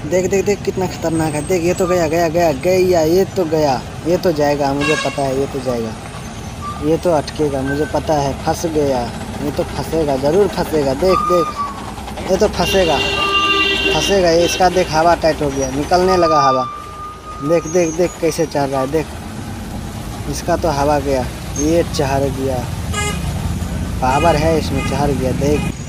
देख देख देख कितना खतरनाक है। देख ये तो गया गया गया गया, ये तो गया, ये तो जाएगा, मुझे पता है ये तो जाएगा, ये तो अटकेगा, मुझे पता है, फंस गया, ये तो फंसेगा, ज़रूर फंसेगा। देख देख ये तो फंसेगा, फंसेगा ये। इसका देख हवा टाइट हो गया, निकलने लगा हवा। देख देख देख कैसे चढ़ रहा है, देख इसका तो हवा गया, ये चढ़ गया, पावर है इसमें, चढ़ गया। देख